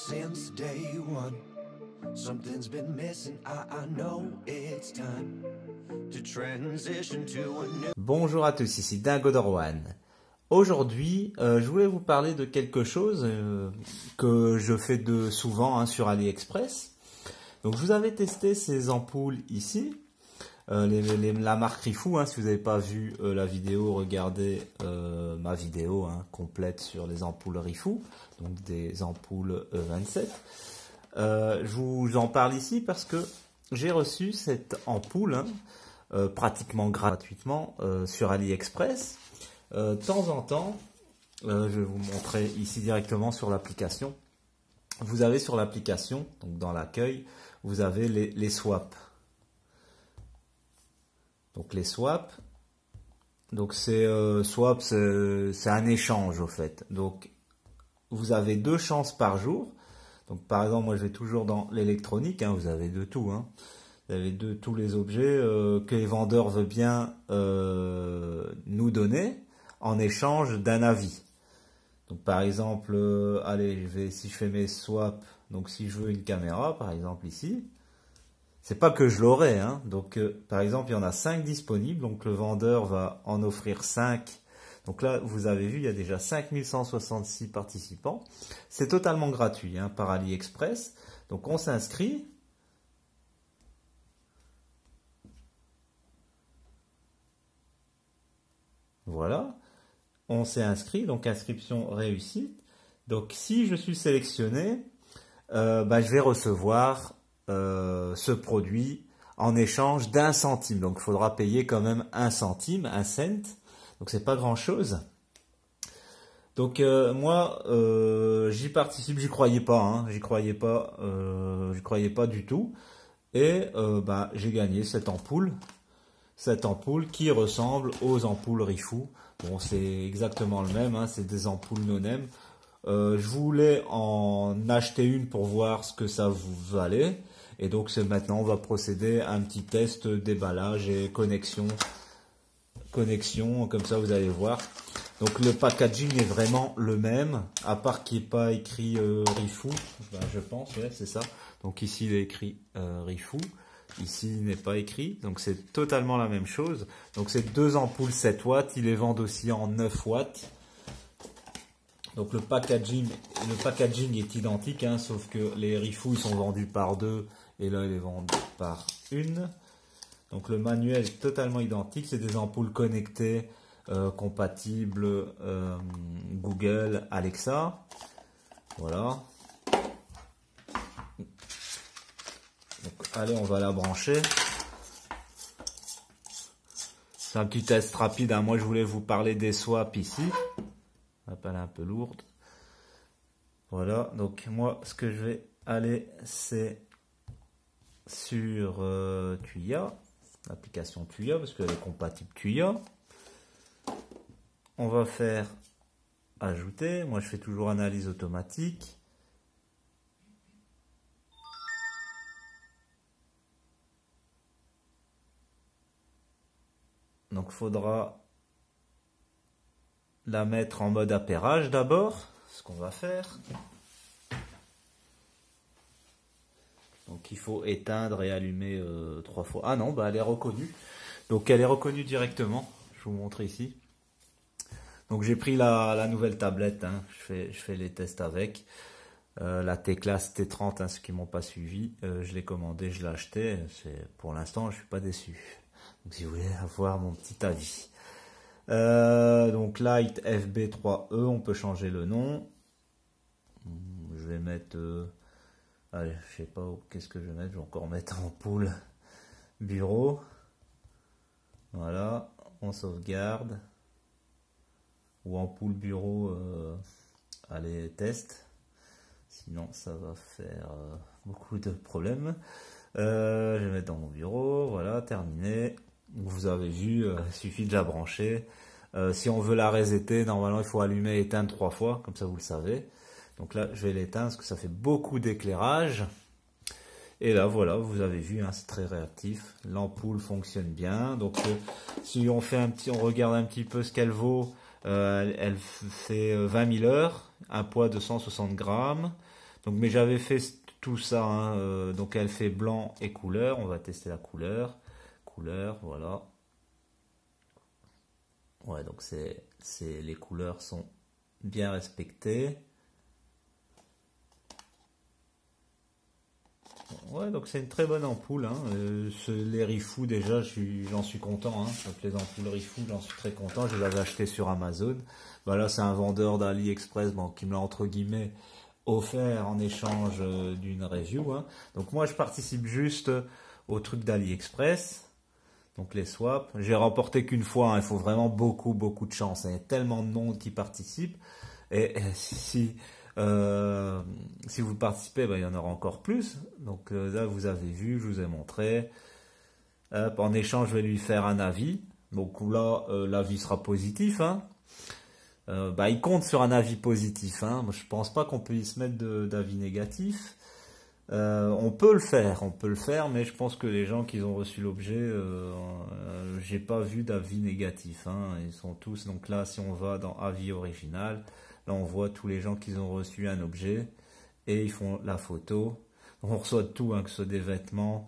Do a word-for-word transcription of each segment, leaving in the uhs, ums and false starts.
since day one. Something's been missing, I, I know it's time to transition to a new... Bonjour à tous, ici Dingodorwan. Aujourd'hui, euh, je voulais vous parler de quelque chose euh, que je fais de souvent hein, sur AliExpress. Donc, je vous avais testé ces ampoules ici, euh, les, les, la marque Rifou. Hein, si vous n'avez pas vu euh, la vidéo, regardez euh, ma vidéo hein, complète sur les ampoules Rifou, donc des ampoules E vingt-sept. Euh, je vous en parle ici parce que j'ai reçu cette ampoule hein, euh, pratiquement gratuitement euh, sur AliExpress. Euh, de temps en temps, euh, je vais vous montrer ici directement sur l'application. Vous avez sur l'application, donc dans l'accueil, vous avez les, les swaps. Donc les swaps, donc c'est euh, swap, c'est un échange au fait. Donc vous avez deux chances par jour. Donc par exemple, moi je vais toujours dans l'électronique, hein, vous avez de tout. Hein. Vous avez de tous les objets euh, que les vendeurs veulent bien euh, nous donner en échange d'un avis. Donc par exemple, euh, allez, je vais, si je fais mes swaps, donc si je veux une caméra, par exemple ici, c'est pas que je l'aurai, hein. Donc euh, par exemple, il y en a cinq disponibles, donc le vendeur va en offrir cinq. Donc là, vous avez vu, il y a déjà cinq mille cent soixante-six participants. C'est totalement gratuit hein, par AliExpress. Donc on s'inscrit. Voilà. On s'est inscrit, donc inscription réussie. Donc si je suis sélectionné, euh, bah, je vais recevoir euh, ce produit en échange d'un centime. Donc il faudra payer quand même un centime, un cent. Donc c'est pas grand chose. Donc euh, moi euh, j'y participe, j'y croyais pas, hein, j'y croyais pas, euh, j'y croyais pas du tout. Et euh, bah, j'ai gagné cette ampoule. Cette ampoule qui ressemble aux ampoules Rifou. Bon, c'est exactement le même, hein, c'est des ampoules Nonem. Euh, je voulais en acheter une pour voir ce que ça vous valait. Et donc, c'est maintenant, on va procéder à un petit test déballage et connexion. Connexion, comme ça, vous allez voir. Donc, le packaging est vraiment le même, à part qu'il n'y ait pas écrit euh, Rifou. Ben, je pense, ouais, c'est ça. Donc, ici, il est écrit euh, Rifou. Ici, il n'est pas écrit, donc c'est totalement la même chose. Donc c'est deux ampoules sept watts, ils les vendent aussi en neuf watts. Donc le packaging, le packaging est identique, hein, sauf que les Rifou ils sont vendus par deux et là ils les vendent par une. Donc le manuel est totalement identique, c'est des ampoules connectées, euh, compatibles euh, Google, Alexa. Voilà. Donc, allez, on va la brancher. C'est un petit test rapide. Hein. Moi, je voulais vous parler des swaps ici. Elle est un peu lourde. Voilà. Donc, moi, ce que je vais aller, c'est sur euh, Tuya. L'application Tuya, parce qu'elle est compatible Tuya. On va faire ajouter. Moi, je fais toujours analyse automatique. Donc, il faudra la mettre en mode appairage d'abord, ce qu'on va faire. Donc, il faut éteindre et allumer euh, trois fois. Ah non, bah, elle est reconnue. Donc, elle est reconnue directement. Je vous montre ici. Donc, j'ai pris la, la nouvelle tablette. Hein. Je fais, je fais les tests avec. Euh, la T-Class T trente, hein, ceux qui ne m'ont pas suivi. Euh, je l'ai commandé, je l'ai acheté. Pour l'instant, je ne suis pas déçu. Donc, si vous voulez avoir mon petit avis. Euh, donc, Light F B trois E, on peut changer le nom. Je vais mettre... Euh, allez, je sais pas qu'est-ce que je vais mettre. Je vais encore mettre ampoule bureau. Voilà, on sauvegarde. Ou ampoule bureau, euh, allez, test. Sinon, ça va faire euh, beaucoup de problèmes. Euh, je vais mettre dans mon bureau. Voilà, terminé. Vous avez vu, euh, il suffit de la brancher. Euh, si on veut la resetter, normalement il faut allumer et éteindre trois fois, comme ça vous le savez. Donc là, je vais l'éteindre parce que ça fait beaucoup d'éclairage. Et là, voilà, vous avez vu, hein, c'est très réactif. L'ampoule fonctionne bien. Donc, euh, si on fait un petit, on regarde un petit peu ce qu'elle vaut, euh, elle, elle fait vingt mille heures, un poids de cent soixante grammes. Donc, mais j'avais fait tout ça, hein, euh, donc elle fait blanc et couleur. On va tester la couleur. Couleur, voilà. Ouais, donc c'est, c'est, les couleurs sont bien respectées. Ouais, donc c'est une très bonne ampoule, hein. Euh, ce- les Rifu, déjà, j'en suis content, hein. Donc les ampoules Rifu, j'en suis très content. Je les avais achetées sur Amazon. Bah là, c'est un vendeur d'AliExpress, bon, qui me l'a entre guillemets offert en échange euh, d'une review, hein. Donc moi, je participe juste au truc d'AliExpress. Donc les swaps, j'ai remporté qu'une fois, hein. Il faut vraiment beaucoup, beaucoup de chance, hein. Il y a tellement de monde qui participe. Et, et si, euh, si vous participez, ben, il y en aura encore plus. Donc euh, là, vous avez vu, je vous ai montré. Hop, en échange, je vais lui faire un avis. Donc là, euh, l'avis sera positif, hein. Euh, bah, il compte sur un avis positif, hein. Moi, je pense pas qu'on puisse mettre de- d'avis négatif. Euh, on peut le faire, on peut le faire, mais je pense que les gens qui ont reçu l'objet, euh, euh, j'ai pas vu d'avis négatif, hein. Ils sont tous, donc là, si on va dans avis original, là on voit tous les gens qui ont reçu un objet et ils font la photo. On reçoit de tout, hein, que ce soit des vêtements,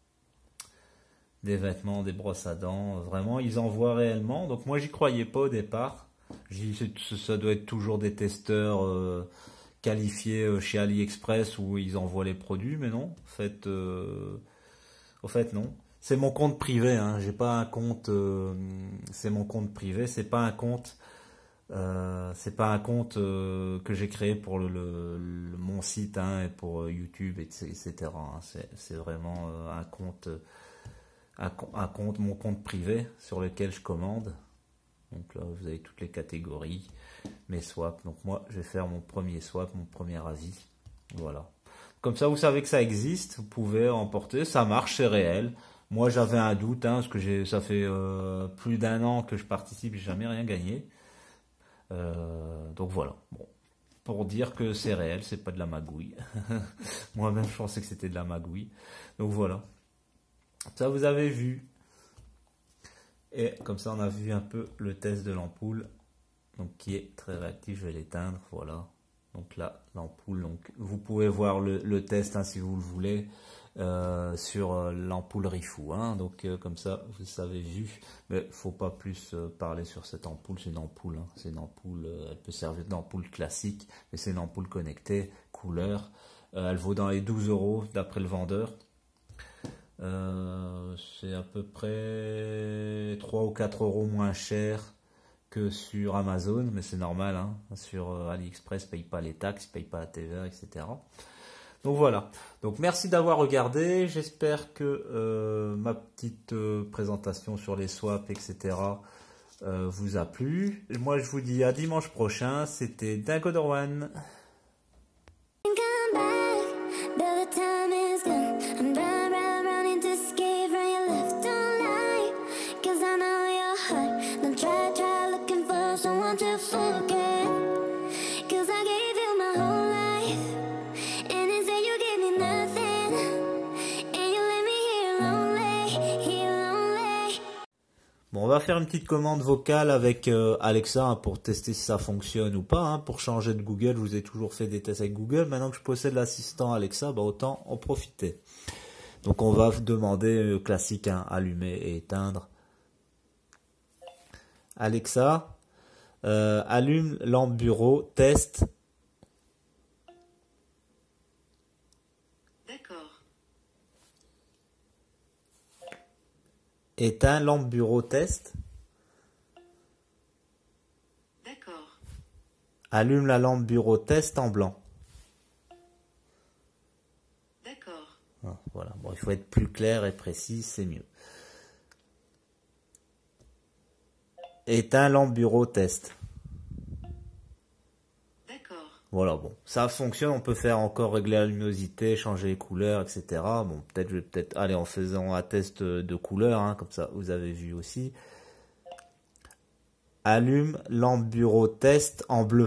des vêtements, des brosses à dents, vraiment, ils envoient réellement. Donc moi, j'y croyais pas au départ. J'ai dit, c'est- ça doit être toujours des testeurs euh, qualifiés euh, chez AliExpress où ils envoient les produits, mais non. En fait, euh, au fait non. C'est mon compte privé, hein. J'ai pas un compte. euh, c'est mon compte privé. C'est pas un compte. euh, c'est pas un compte euh, que j'ai créé pour le, le- le- mon site, hein, et pour euh, YouTube, et cetera, hein. C'est c'est vraiment euh, un compte, un, co- un compte, mon compte privé sur lequel je commande. Donc là, vous avez toutes les catégories, mes swaps. Donc moi, je vais faire mon premier swap, mon premier avis. Voilà. Comme ça, vous savez que ça existe. Vous pouvez emporter. Ça marche, c'est réel. Moi, j'avais un doute, hein, parce que j'ai, ça fait euh, plus d'un an que je participe, j'ai jamais rien gagné. Euh, donc voilà. Bon, pour dire que c'est réel, c'est pas de la magouille. Moi-même, je pensais que c'était de la magouille. Donc voilà. Ça, vous avez vu. Et comme ça, on a vu un peu le test de l'ampoule, donc qui est très réactif. Je vais l'éteindre, voilà. Donc là, l'ampoule, donc vous pouvez voir le, le test, hein, si vous le voulez, euh, sur euh, l'ampoule Rifu, hein. Donc euh, comme ça, vous avez vu. Mais faut pas plus euh, parler sur cette ampoule. C'est une ampoule, hein. C'est une ampoule. Euh, elle peut servir d'ampoule classique, mais c'est une ampoule connectée, couleur. Euh, elle vaut dans les douze euros d'après le vendeur. Euh, c'est à peu près trois ou quatre euros moins cher que sur Amazon, mais c'est normal, hein. Sur euh, AliExpress, paye pas les taxes, paye pas la T V A, et cetera. Donc voilà. Donc merci d'avoir regardé. J'espère que euh, ma petite euh, présentation sur les swaps, et cetera euh, vous a plu. Et moi, je vous dis à dimanche prochain. C'était Dagodorwan. Come back, though the time is gone. I'm round, round, running to escape from your left on light. Cause I know your heart. Don't try, try looking for someone to forget. Cause I gave you my whole life. And instead you gave me nothing. And you let me here lonely, here lonely. Bon, on va faire une petite commande vocale avec euh, Alexa, hein, pour tester si ça fonctionne ou pas, hein. Pour changer de Google, je vous ai toujours fait des tests avec Google. Maintenant que je possède l'assistant Alexa, bah, autant en profiter. Donc on va demander euh, classique, hein, allumer et éteindre. Alexa, euh, allume lampe bureau, test. D'accord. Éteins lampe bureau, test. D'accord. Allume la lampe bureau, test en blanc. D'accord. Ah, voilà, bon, il faut être plus clair et précis, c'est mieux. Éteins lampe bureau, test. D'accord. Voilà, bon, ça fonctionne. On peut faire encore régler la luminosité, changer les couleurs, et cetera. Bon, peut-être, je vais peut-être aller en faisant un test de couleurs, hein, comme ça, vous avez vu aussi. Allume lampe bureau, test en bleu.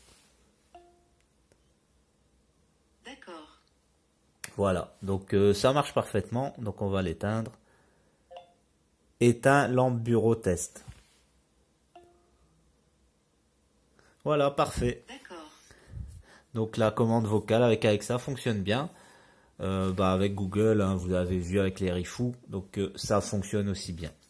D'accord. Voilà, donc euh, ça marche parfaitement. Donc on va l'éteindre. Éteins lampe bureau, test. Voilà, parfait. D'accord. Donc la commande vocale avec Alexa fonctionne bien. Euh, bah avec Google, hein, vous avez vu avec les Rifu, donc euh, ça fonctionne aussi bien.